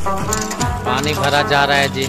पानी भरा जा रहा है जी।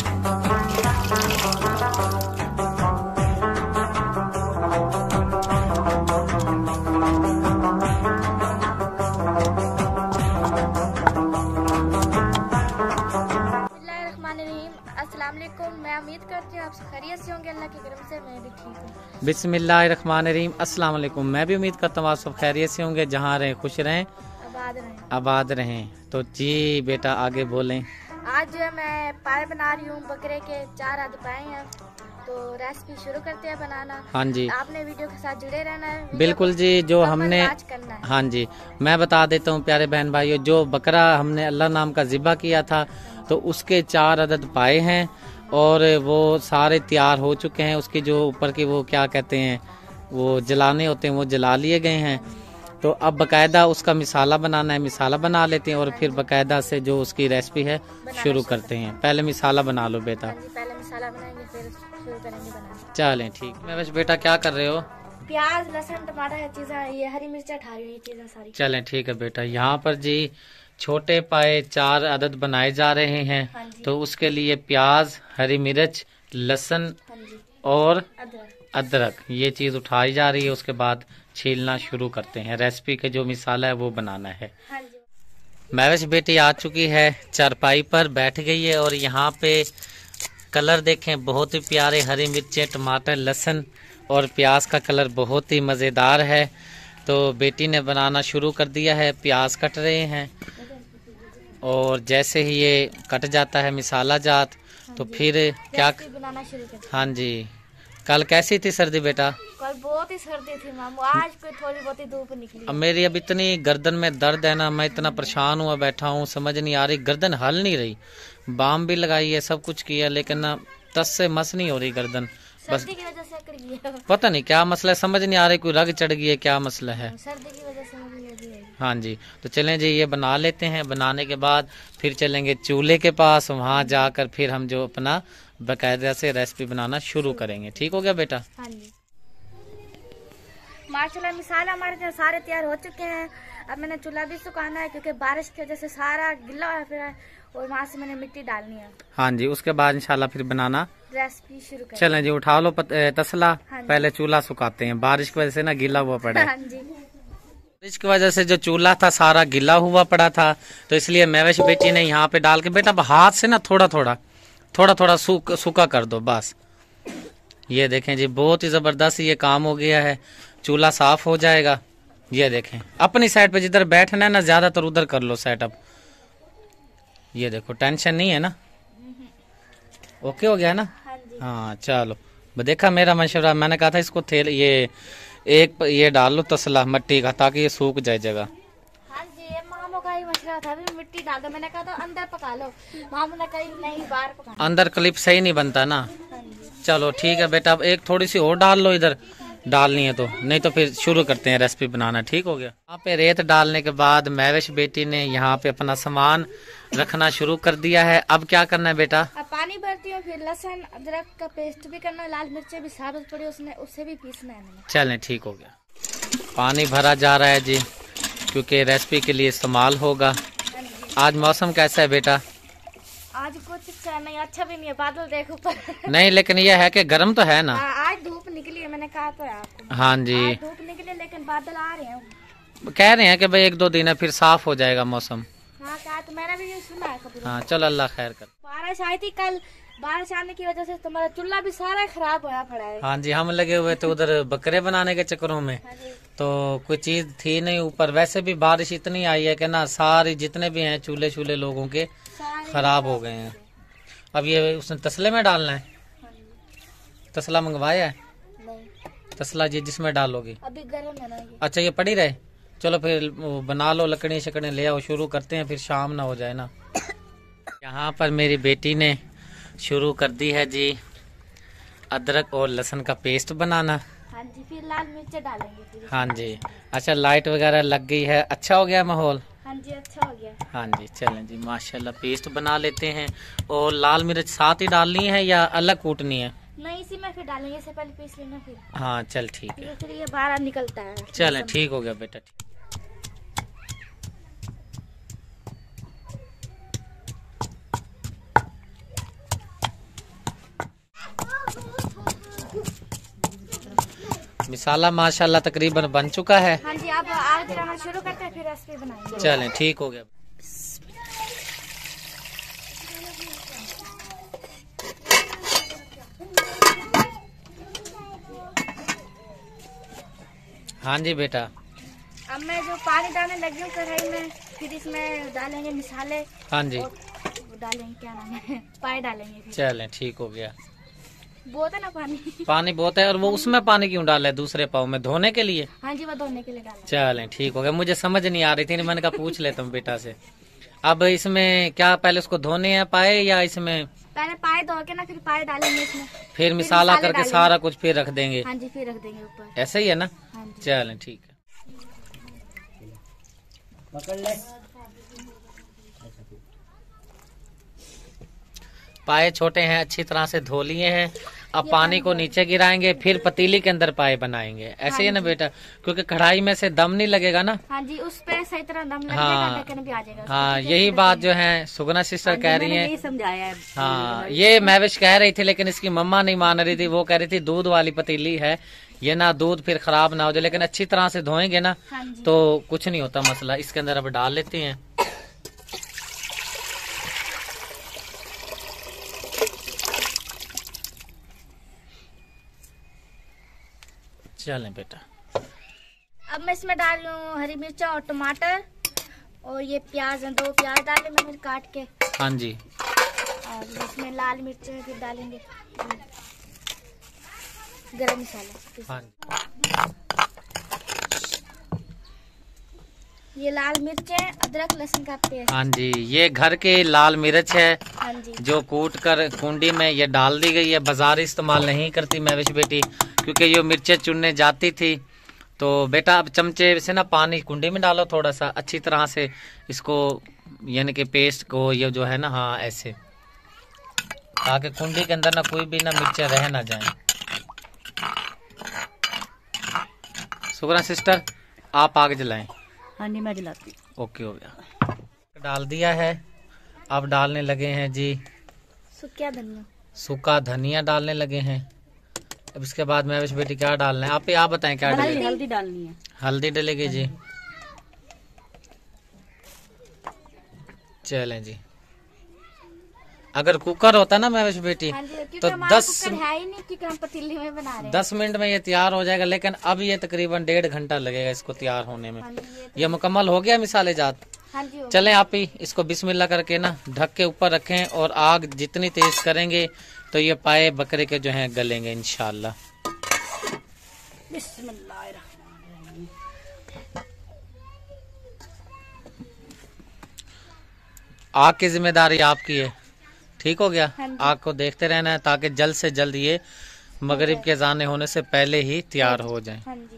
अस्सलाम वालेकुम। मैं उम्मीद करती हूँ आप खैरियत से होंगे। अल्लाह के करम से मैं भी ठीक हूँ। बिस्मिल्लाहिर्रहमानिर्रहीम। अस्सलाम वालेकुम। मैं भी उम्मीद करता हूँ आप सब खैरियत से होंगे, जहाँ रहें खुश रहें, आबाद रहें। तो जी बेटा आगे बोलें। आज जो है मैं पाए बना रही हूँ, बकरे के 4 आधे पाए हैं। तो रेसिपी शुरू करते हैं बनाना। हाँ जी, आपने वीडियो के साथ जुड़े रहना है। बिल्कुल जी। जो हमने करना है। हाँ जी, मैं बता देता हूँ प्यारे बहन भाइयों, जो बकरा हमने अल्लाह नाम का ज़िबा किया था, तो उसके 4 अदद पाए हैं और वो सारे तैयार हो चुके हैं। उसकी जो ऊपर की वो क्या कहते हैं, वो जलाने होते हैं, वो जला लिए गए हैं। तो अब बकायदा उसका मिसाला बनाना है, मिसाला बना लेते हैं और फिर बकायदा से जो उसकी रेसिपी है शुरू करते हैं। पहले मिसाला बना लो बेटा। पहले मिसाला बनाएंगे फिर शुरू करेंगे बनाना। चलें ठीक। मैं बस बेटा क्या कर रहे हो? प्याज लहसुन टमाटर है चीजें, ये हरी मिर्च ठा रही है चीजें सारी। चलें ठीक है बेटा। यहाँ पर जी छोटे पाए 4 अदद बनाए जा रहे हैं। तो उसके लिए प्याज, हरी मिर्च, लहसुन और अदरक ये चीज उठाई जा रही है। उसके बाद छीलना शुरू करते हैं। रेसिपी का जो मिसाला है वो बनाना है। महविश बेटी आ चुकी है, चारपाई पर बैठ गई है और यहाँ पे कलर देखें, बहुत ही प्यारे, हरी मिर्चें, टमाटर, लहसुन और प्याज का कलर बहुत ही मज़ेदार है। तो बेटी ने बनाना शुरू कर दिया है। प्याज कट रहे हैं और जैसे ही ये कट जाता है मिसाला जात, तो फिर क्या बनाना शुरू करते। हाँ जी। कल कैसी थी सर्दी बेटा? कल बहुत ही सर्दी थी मामू, आज कोई थोड़ी बहुत ही धूप निकली। अब मेरी अब इतनी गर्दन में दर्द है ना, मैं इतना परेशान हुआ बैठा हूँ, समझ नहीं आ रही, गर्दन हल नहीं रही। बाम भी लगाई है, सब कुछ किया, लेकिन ना तस से मस नहीं हो रही गर्दन। बस सर्दी की वजह से अकड़ गई है। पता नहीं क्या मसला है, समझ नहीं आ रही, कोई रग चढ़ गई है, क्या मसला है। सर्दी की वजह से मुझे ये भी है। हाँ जी, तो चलें जी ये बना लेते हैं। बनाने के बाद फिर चलेंगे चूल्हे के पास, वहाँ जाकर फिर हम जो अपना बाकायदा से रेसिपी बनाना शुरू करेंगे। ठीक हो गया बेटा? हाँ जी। माशाल्लाह मिसाला हमारे जो सारे तैयार हो चुके हैं। अब मैंने चूल्हा भी सुखाना है क्योंकि बारिश की वजह से सारा गिल्ला हुआ फिर है और वहाँ से मैंने मिट्टी डालनी है। हाँ जी, उसके बाद इंशाल्लाह फिर बनाना रेसिपी शुरू करें। चलें जी, उठा लो तसला। हाँ पहले चूल्हा सुखाते हैं, बारिश की वजह से ना गिला हुआ पड़ा है। हाँ जी। बारिश की वजह से जो चूल्हा था सारा गिला हुआ पड़ा था, तो इसलिए महविश बेटी ने यहाँ पे डाल के, बेटा हाथ से ना थोड़ा थोड़ा सूखा कर दो बस। ये देखें जी, बहुत ही जबरदस्त ये काम हो गया है। चूल्हा साफ हो जाएगा। ये देखें, अपनी साइड पे जिधर बैठना है ना, ज्यादातर उधर कर लो सेटअप। ये देखो, टेंशन नहीं है ना, ओके हो गया ना? हाँ चलो, देखा मेरा मशवरा, मैंने कहा था इसको थेल ये डाल लो तसला मट्टी का, ताकि ये सूख जाए जगह। हाँ जी, ये मामू का ही मशवरा था, भी मिट्टी डाल दो। मैंने कहा था अंदर पका लो, मामू ने कहा नहीं बाहर पका। अंदर क्लिप सही नहीं बनता ना। चलो ठीक है बेटा, अब एक थोड़ी सी और डाल लो, इधर डालनी है तो, नहीं तो फिर शुरू करते हैं रेसिपी बनाना। ठीक हो गया? यहाँ पे रेत डालने के बाद महविश बेटी ने यहाँ पे अपना सामान रखना शुरू कर दिया है। अब क्या करना है बेटा? अब पानी भरती हूँ, फिर लहसुन अदरक का पेस्ट भी करना है, लाल मिर्चें भी साबुत पड़ी उससे भी पीसना है मैंने। चलें ठीक हो गया। पानी भरा जा रहा है जी, क्योंकि रेसिपी के लिए इस्तेमाल होगा। आज मौसम कैसा है बेटा? आज कुछ अच्छा नहीं, अच्छा भी नहीं है, बादल देखो ऊपर। नहीं, लेकिन यह है कि गर्म तो है ना। आज धूप निकली है, मैंने कहा तो है आपको। हाँ जी, आज धूप निकली लेकिन बादल आ रहे हैं। कह रहे हैं कि भाई 1-2 दिन है फिर साफ हो जाएगा मौसम। हाँ कहा तो मैंने भी ये सुना है खबर। हाँ चलो, अल्लाह खैर कर। बारिश आई थी कल, बारिश आने की वजह से तुम्हारा चूल्हा भी सारा खराब होया पड़ा है। हाँ जी, हम लगे हुए थे उधर बकरे बनाने के चक्करों में, तो कोई चीज थी नहीं ऊपर। वैसे भी बारिश इतनी आई है कि ना सारे जितने भी हैं चूल्हे लोगों के खराब हो गए हैं। अब ये उसने तसले में डालना है। तसला मंगवाया है? नहीं। तसला जी जिसमें डालोगी अभी गर्म है ना ये। अच्छा, ये पड़ी रहे। चलो फिर बना लो, लकड़ी शकड़ी ले आओ, शुरू करते हैं, फिर शाम ना हो जाए ना। यहाँ पर मेरी बेटी ने शुरू कर दी है जी अदरक और लहसुन का पेस्ट बनाना। हाँ जी, फिर लाल मिर्च डालेंगे फिर। हाँ जी, अच्छा लाइट वगैरह लग गई है, अच्छा हो गया माहौल। हाँ जी, अच्छा हो गया। हाँ जी, चलें जी, माशाल्लाह पेस्ट बना लेते हैं। और लाल मिर्च साथ ही डालनी है या अलग कूटनी है? नहीं, इसी में फिर डालेंगे, इससे पहले पीस लेना फिर। हाँ चल ठीक है। फिर ये बाहर निकलता है। चलें ठीक हो गया बेटा। मिसाला माशाल्लाह तकरीबन बन चुका है। हाँ जी, अब आग जलाना शुरू करते हैं, फिर रेसिपी बनाएंगे। चलें, ठीक हो गया। हाँ जी बेटा। अब मैं जो पानी डालने लगी हूँ कढ़ाई में, फिर इसमें डालेंगे मिसाले। हाँ जी, डालेंगे, क्या नाम है, पाए डालेंगे। चलें, ठीक हो गया। बहुत है ना पानी। पानी बहुत है। और वो उसमें पानी क्यों डाला है दूसरे पाव में, धोने के लिए? हाँ जी, वो धोने के लिए डाला। चलें, ठीक हो गया। मुझे समझ नहीं आ रही थी, मैंने कहा पूछ लेता हूँ बेटा से। अब इसमें क्या पहले उसको धोने हैं पाए, या इसमें पहले पाए धो के ना, फिर पाए डालेंगे इसमें, फिर मिसाला करके सारा कुछ फिर रख देंगे? हाँ जी, फिर रख देंगे ऊपर। ऐसा ही है ना? हाँ जी। चलें, ठीक है। पकड़ ले। पाए छोटे हैं, अच्छी तरह से धो लिए हैं। अब पानी को नीचे गिराएंगे, फिर पतीली के अंदर पाए बनाएंगे। ऐसे ही है ना बेटा? क्योंकि कढ़ाई में से दम नहीं लगेगा ना। हाँ जी, उस पे सही तरह दम लग हाँ, जाएगा, ढक्कन भी आ जाएगा। हाँ, यही बात जो है सुगना सिस्टर कह रही हैं। समझाया है। हाँ, ये महविश कह रही थी, लेकिन इसकी मम्मा नहीं मान रही थी। वो कह रही थी दूध वाली पतीली है, ये ना दूध फिर खराब ना हो जाए। लेकिन अच्छी तरह से धोएंगे ना तो कुछ नहीं होता मसला। इसके अंदर अब डाल लेते हैं। चलें बेटा। अब मैं इसमें डाल रही हूँ हरी मिर्चा और टमाटर, और ये प्याज है, 2 प्याज डाले मैंने काट के। हाँ जी। और इसमें लाल मिर्च फिर डालेंगे, गरम मसाला। हाँ, ये लाल मिर्चें, अदरक लहसुन का पेस्ट। हाँ जी, ये घर के लाल मिर्च है। हाँ जी, जो कूट कर कुंडी में ये डाल दी गई है। बाजार इस्तेमाल नहीं करती महविश बेटी, क्योंकि ये मिर्चें चुनने जाती थी। तो बेटा अब चमचे से ना पानी कुंडी में डालो थोड़ा सा, अच्छी तरह से इसको, यानी कि पेस्ट को, ये जो है ना, हाँ ऐसे, ताकि कुंडी के अंदर ना कोई भी ना मिर्चें रह ना जाएं। सुगना सिस्टर, आप आग जलाएं। हाँ जी, मैं जलाती हूँ। ओके, हो गया। डाल दिया है। अब डालने लगे हैं जी सूखा धनिया डालने लगे हैं। अब इसके बाद महविश बेटी क्या डालना है? आप बताएं क्या डालेंगे? हल्दी डालनी है। हल्दी डलेगी जी। चलें जी। अगर कुकर होता ना महविश बेटी, हाँ जी, तो हमारा 10 कुकर है ही नहीं, क्योंकि हम पतीली में बना रहे हैं। 10 मिनट में ये तैयार हो जाएगा। लेकिन अब ये तकरीबन 1.5 घंटा लगेगा इसको तैयार होने में। हाँ जी, ये मुकम्मल हो गया मिसाले जात। हाँ जी, चलें आप ही इसको बिस्मिल्लाह करके ना ढक के ऊपर रखें, और आग जितनी तेज करेंगे तो ये पाए बकरे के जो हैं गलेंगे इंशाल्लाह। बिस्मिल्लाहिर्रहमानिर्रहीम। आग की जिम्मेदारी आपकी है, ठीक हो गया? हाँ जी। आग को देखते रहना है ताकि जल्द से जल्द ये मगरिब के अज़ान होने से पहले ही तैयार हो जाए। हाँ जी।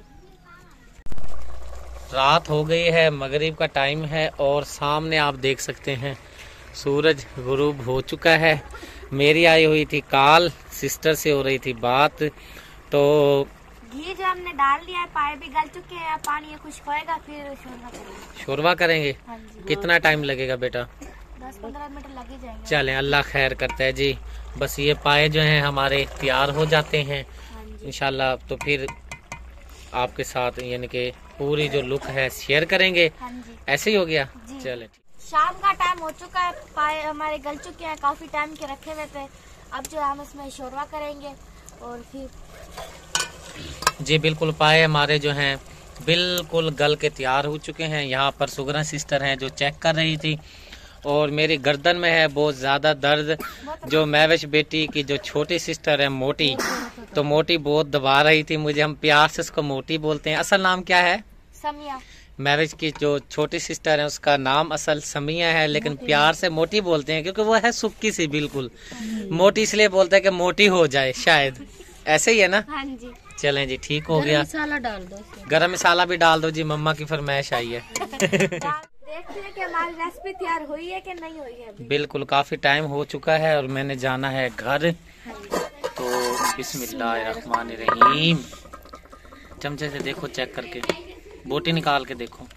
रात हो गई है, मगरिब का टाइम है, और सामने आप देख सकते हैं सूरज गुरूब हो चुका है। मेरी आई हुई थी काल, सिस्टर से हो रही थी बात। तो घी जो हमने डाल दिया है, पाए भी गल चुके हैं, पानी ये खुश्क होएगा, फिर शोरबा करेंगे। शोरबा करेंगे? हाँ जी, कितना टाइम लगेगा बेटा? 10-15 मिनट लग ही जाएंगे। चलें, अल्लाह खैर करता है जी। बस ये पाए जो हैं हमारे तैयार हो जाते हैं हाँ जी, इंशाल्लाह, तो फिर आपके साथ यानी कि पूरी जो लुक है शेयर करेंगे। हाँ जी। ऐसे ही हो गया? जी। चलें, शाम का टाइम हो चुका है, पाए हमारे गल चुके हैं, काफी टाइम के रखे हुए थे। अब जो हम इसमें शोरबा करेंगे, और फिर जी बिल्कुल, पाए हमारे जो हैं बिल्कुल गल के तैयार हो चुके हैं। यहाँ पर सुगना सिस्टर हैं जो चेक कर रही थी, और मेरी गर्दन में है बहुत ज़्यादा दर्द। जो महविश बेटी की जो छोटी सिस्टर है मोटी, तो मोटी बहुत दबा रही थी मुझे। हम प्यार से उसको मोटी बोलते हैं। असल नाम क्या है? समिया। महविश की जो छोटी सिस्टर है उसका नाम असल समिया है, लेकिन प्यार से मोटी बोलते हैं क्योंकि वो है सुक्की सी बिल्कुल। मोटी इसलिए बोलते हैं कि मोटी हो जाए शायद, ऐसे ही है ना? हाँ जी। चलें जी, ठीक हो गया। मसाला डाल दो। गरम मसाला भी डाल दो जी, मम्मा की फरमाइश आई है। देखते हैं कि हमारी रेसिपी तैयार हुई है कि नहीं हुई है अभी। बिल्कुल, काफी टाइम हो चुका है और मैंने जाना है घर। तो बिस्मिल्लाहिर्रहमानिर्रहीम। चमचे से देखो, चेक करके बोटी निकाल के देखो।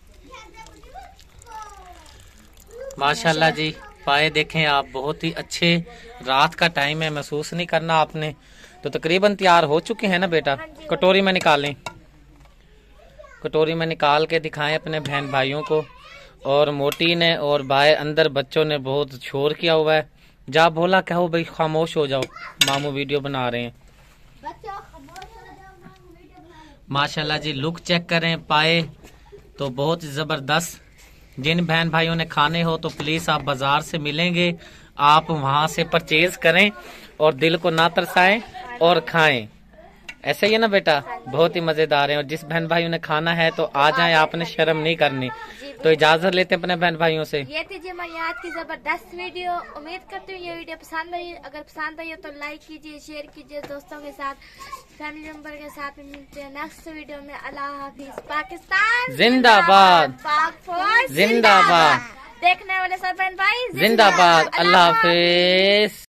माशाल्लाह जी, पाए देखें आप बहुत ही अच्छे। रात का टाइम है, महसूस नहीं करना आपने। तो तकरीबन तैयार हो चुके हैं ना बेटा? कटोरी में निकालें, कटोरी में निकाल के दिखाएं अपने बहन भाइयों को। और मोटी ने और बाय अंदर बच्चों ने बहुत शोर किया हुआ है। जा बोला कहो भाई खामोश हो जाओ, मामू वीडियो बना रहे हैं। माशाल्लाह जी, लुक चेक करें, पाए तो बहुत जबरदस्त। जिन बहन भाइयों ने खाने हो तो प्लीज आप बाजार से मिलेंगे, आप वहां से परचेज करें और दिल को ना तरसाएं और खाएं। ऐसे ही है ना बेटा? बहुत ही मजेदार है। और जिस बहन भाइयों ने खाना है तो आ जाएं, आपने शर्म नहीं करनी। तो इजाजत लेते हैं अपने बहन भाइयों से। ये थी जी हमारी आज की जबरदस्त वीडियो। उम्मीद करती हूँ ये वीडियो पसंद आई। अगर पसंद आई हो तो लाइक कीजिए, शेयर कीजिए दोस्तों के साथ, फैमिली मेंबर के साथ। मिलते हैं नेक्स्ट वीडियो में। अल्लाह हाफिज। पाकिस्तान जिंदाबाद, पाक फौज जिंदाबाद, देखने वाले सब बहन भाई जिंदाबाद। अल्लाह हाफिज।